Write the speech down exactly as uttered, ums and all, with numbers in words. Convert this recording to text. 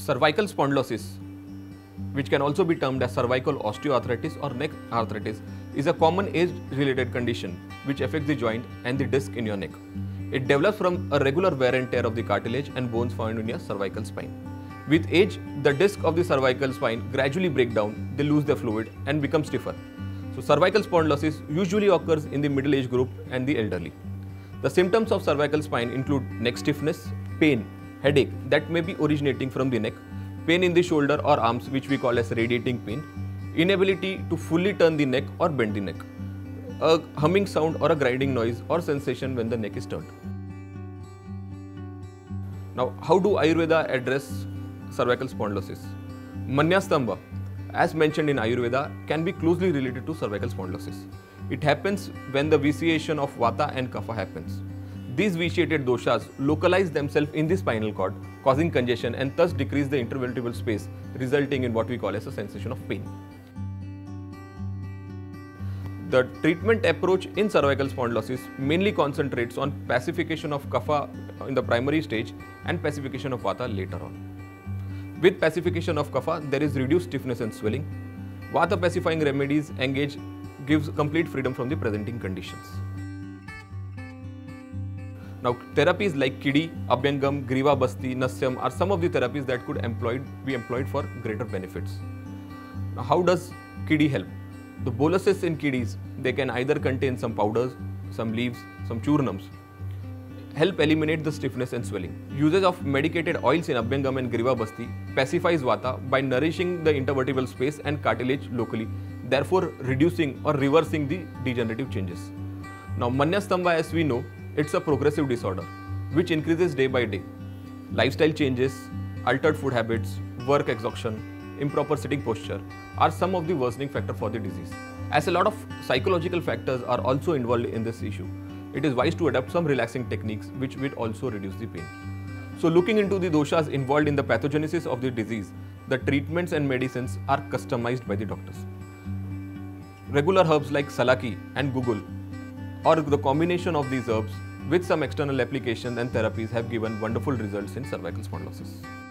Cervical spondylosis, which can also be termed as cervical osteoarthritis or neck arthritis, is a common age-related condition which affects the joint and the disc in your neck. It develops from a regular wear and tear of the cartilage and bones found in your cervical spine. With age, the disc of the cervical spine gradually break down, they lose their fluid and become stiffer. So cervical spondylosis usually occurs in the middle age group and the elderly. The symptoms of cervical spine include neck stiffness, pain, headache that may be originating from the neck, pain in the shoulder or arms which we call as radiating pain, inability to fully turn the neck or bend the neck, a humming sound or a grinding noise or sensation when the neck is turned. Now, how do Ayurveda address cervical spondylosis? Manyastambha, as mentioned in Ayurveda, can be closely related to cervical spondylosis. It happens when the vitiation of Vata and Kapha happens. These vitiated doshas localize themselves in the spinal cord, causing congestion and thus decrease the intervertebral space, resulting in what we call as a sensation of pain. The treatment approach in cervical spondylosis mainly concentrates on pacification of Kapha in the primary stage and pacification of Vata later on. With pacification of Kapha, there is reduced stiffness and swelling. Vata pacifying remedies engage gives complete freedom from the presenting conditions. Now, therapies like Kidi, Abhyangam, Griva Basti, Nasyam are some of the therapies that could employed, be employed for greater benefits. Now, how does Kidi help? The boluses in Kidis, they can either contain some powders, some leaves, some churnams, help eliminate the stiffness and swelling. Usage of medicated oils in Abhyangam and Griva Basti pacifies Vata by nourishing the intervertebral space and cartilage locally, therefore reducing or reversing the degenerative changes. Now, Manyastambha, as we know, it's a progressive disorder which increases day by day. Lifestyle changes, altered food habits, work exhaustion, improper sitting posture are some of the worsening factors for the disease. As a lot of psychological factors are also involved in this issue, it is wise to adopt some relaxing techniques which will also reduce the pain. So looking into the doshas involved in the pathogenesis of the disease, the treatments and medicines are customized by the doctors. Regular herbs like salaki and gugul or the combination of these herbs with some external applications and therapies have given wonderful results in cervical spondylosis.